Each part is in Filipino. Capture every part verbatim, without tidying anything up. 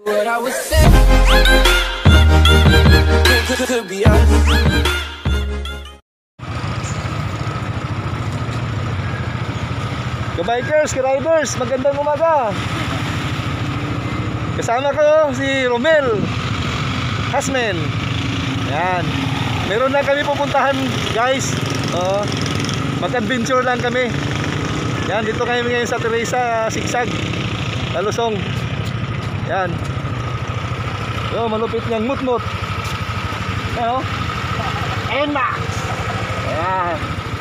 What I was saying could, could be us. Ka-bikers, ka-riders, magandang umaga. Kasama ko si Romel Hasmen. Yan. Meron na kami pupuntahan, guys. Oh, mag-adventure lang kami. Yan, dito kami ngayon sa Teresa Sigsag, Talusong. Yan. Yo, malupit niyang mut-mut. Ano? Nmax. Ayan.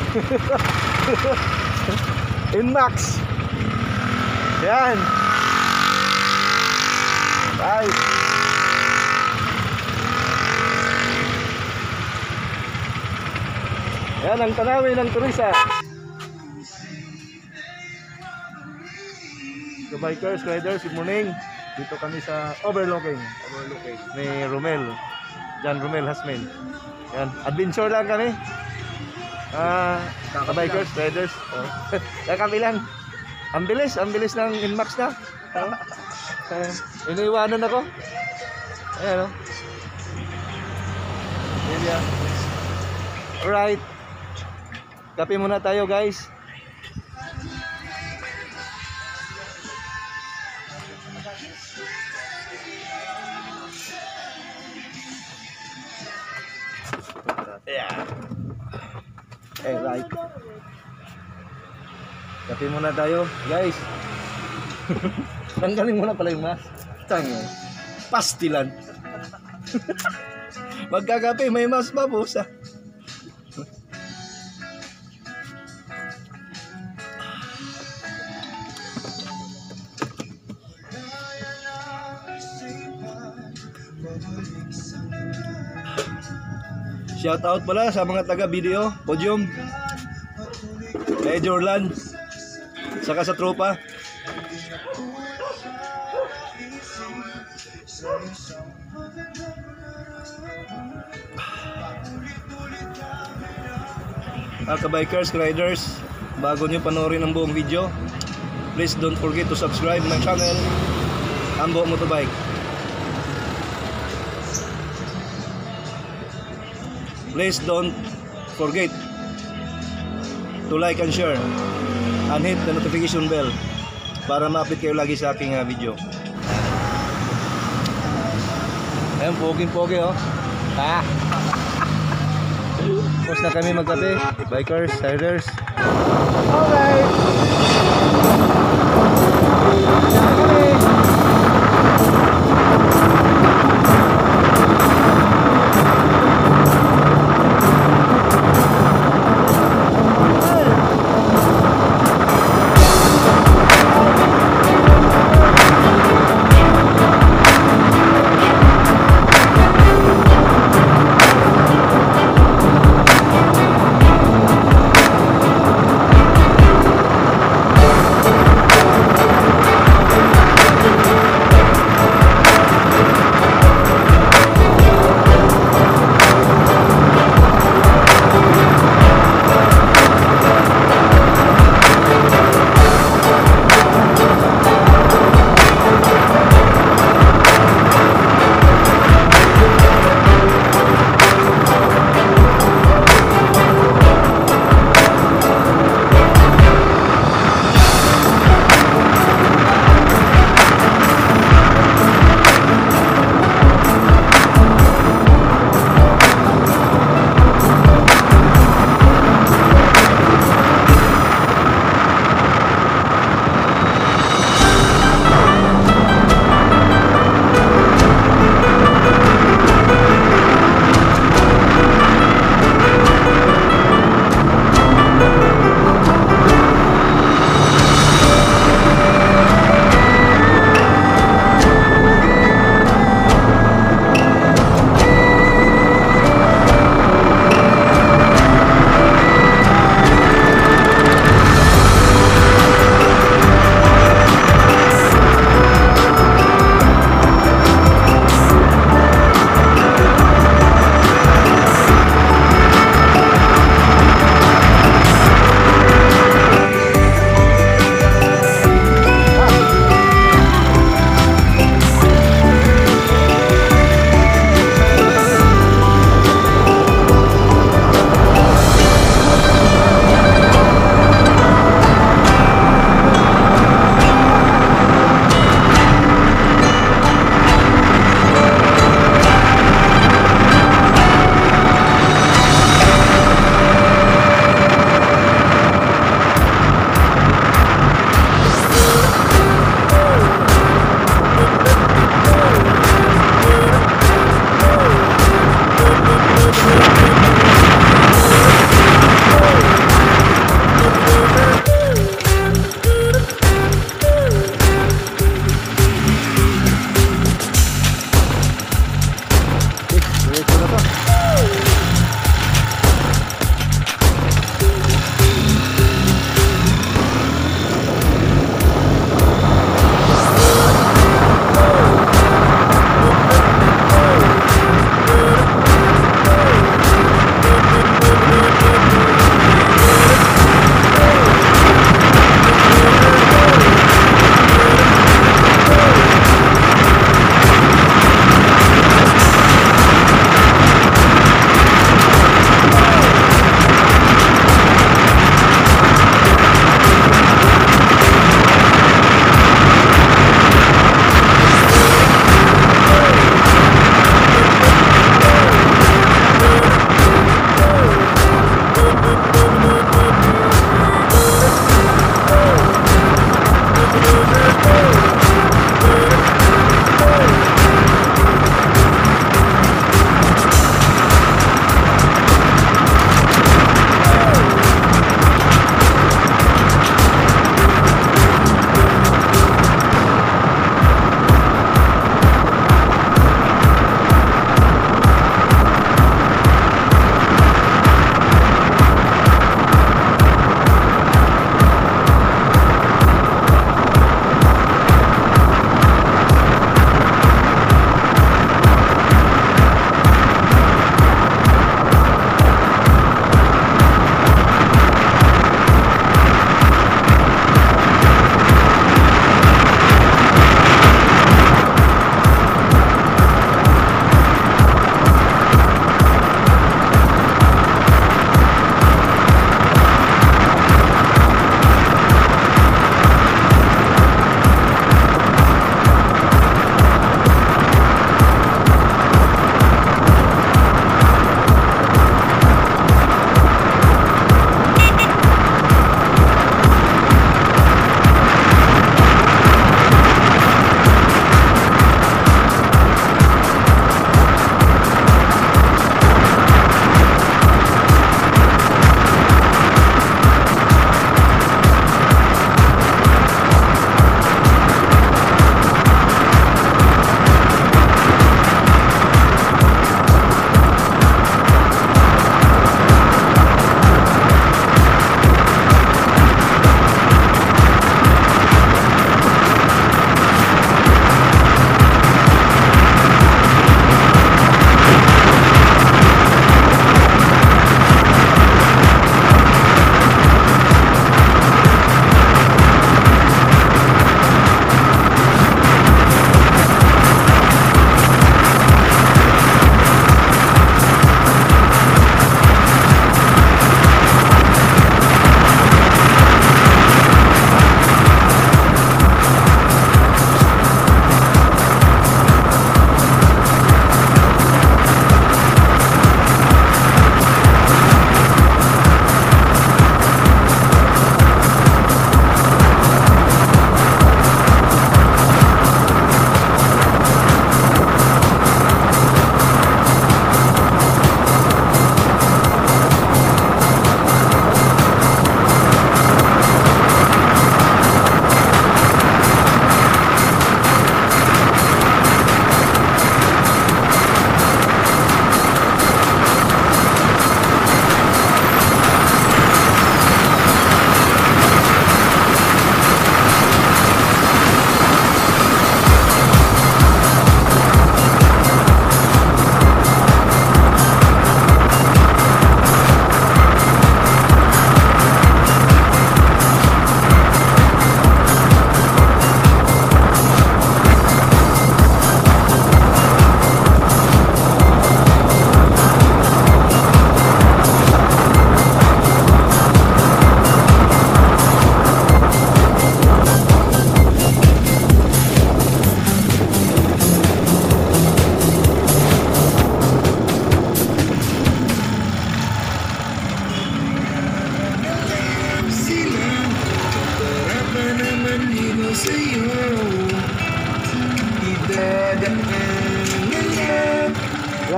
Nmax. Yan. Bye. Yan ang tanawin ng Teresa. So bikers, riders, good morning. Dito kami sa overlooking Overlooking ni Romel, John Romel Hasmen. Yan, adventure lang kami. Ah, uh, bikers, riders. Oh. Kami lang. Ang bilis, ang bilis ng Nmax na. Oh. Uh, iniiwanan ako. Ayan, oh. Yan. Alright. Kape muna tayo, guys. Yeah. Eh, right. Kape muna tayo, guys. Tanggalin muna pala yung mask. Tango. Pastilan. Magkakape, may mask pa, busa. Shout out pala sa mga taga video, Podium, kay Jorlan, saka sa tropa. Ah, ka-bikers, riders, bago nyo panoorin ang buong video, please don't forget to subscribe my channel, Ambo Motobike. Please don't forget to like and share and hit the notification bell para ma-update kayo lagi sa aking uh, video. Ayan, pogi-pogi oh. Ha? Tapos na kami magkape, bikers, riders. Alright.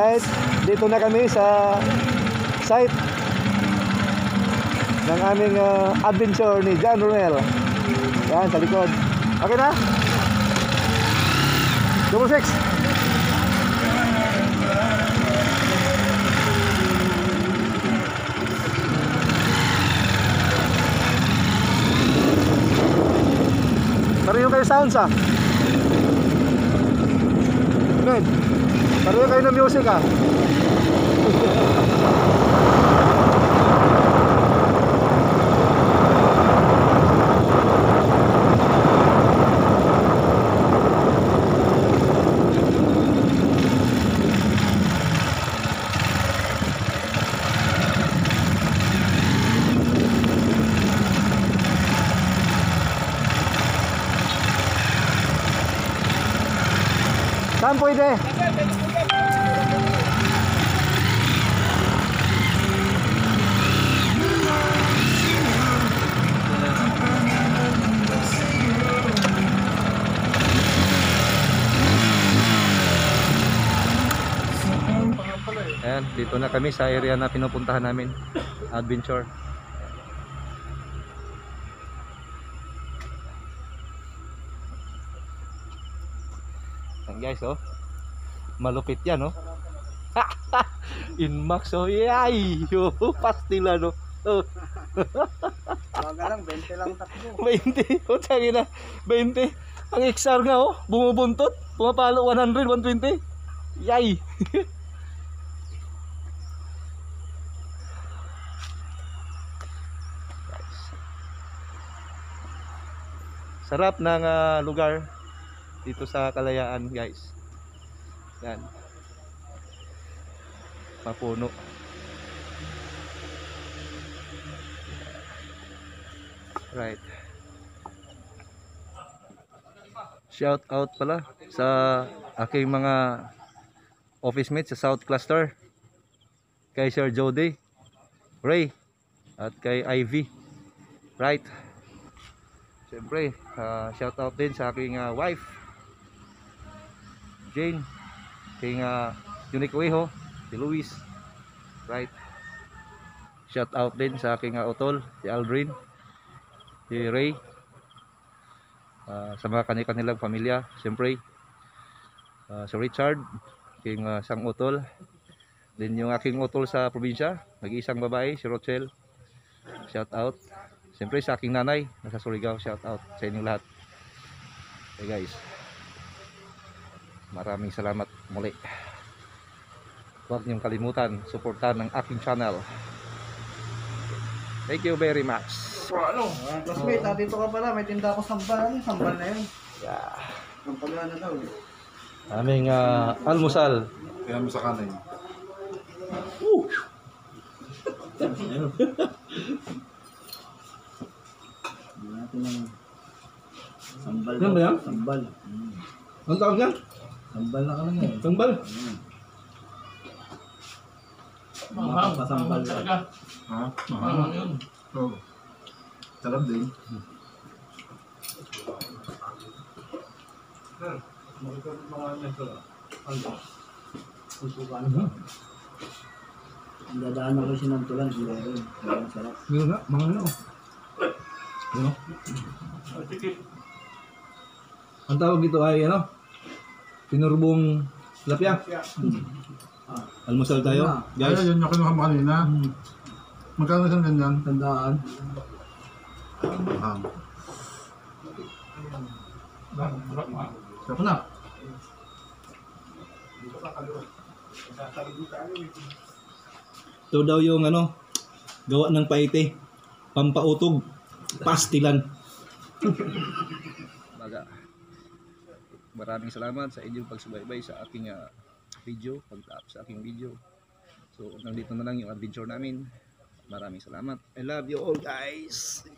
Alright, dito na kami sa site ng aming uh, adventure ni John Romel. Yan, sa likod. Okay na? Double six. Pareho kayo sounds ah. Good. Pareho kayo ng music ah. Saan pwede? Ayan, dito na kami sa area na pinupuntahan namin, adventure. Yan guys, oh. Malupit yan, oh. Inmax, oh. Yay! Oh, pastila, no. Oh. Baga lang, twenty lang takbo. twenty. Oh, tagi na. twenty. Ang X R nga, oh. Bumubuntot. Pumapalo one hundred, one twenty. Yay! Sarap ng uh, lugar dito sa Kalayaan, guys. Yan. Mapuno. Right. Shout out pala sa aking mga office mates sa South Cluster. Kay Sir Jody, Ray, at kay Ivy. Right. Siyempre, uh, shout out din sa aking uh, wife Jane, kay uh, Unique Weho, si Luis. Right. Shout out din sa aking uh, utol, si Aldrin, si Ray, uh, sa mga kanilang pamilya. Siyempre, uh, si Richard, king uh, sang utol. Din yung aking utol sa probinsya, nag-iisang babae, si Rochelle. Shout out. Siyempre sa aking nanay, nasa Surigao, shout out sa inyong lahat. Okay guys, maraming salamat muli. Huwag niyong kalimutan, suportahan ng aking channel. Thank you very much. Ano? Classmate, ah, dito ka pala, may tinda ako sambal. Ano yung sambal na yun? Yeah. Sambal na daw. Aming uh, almusal. Kaya mo sa kanin. Woo! Natin ng sambal. Ano ba yan? Sambal. Hmm. Ang tawag yan? Sambal na ka lang eh. Tangbal. Hmm. Makapasambal ka. Ha? Mahal yun. Oo. Sarap din. Ang dadaan ako sinantulan. Hindi rin. Sarap. Meron nga, mga ano. Ano? Ang tawag dito ay ano? Tinurbong tilapia. Almusal tayo, Guys, guys. yun yung kinuha mo kanina. Magkano isang ganyan? Tandaan. Mahal. Sarap na. Ito daw yung ano, gawa ng paite, pampautog, pastilan. Baga. Maraming salamat sa inyong pagsubaybay sa aking uh, video, pag-tap sa aking video. So, nandito na lang yung adventure namin. Maraming salamat. I love you all guys.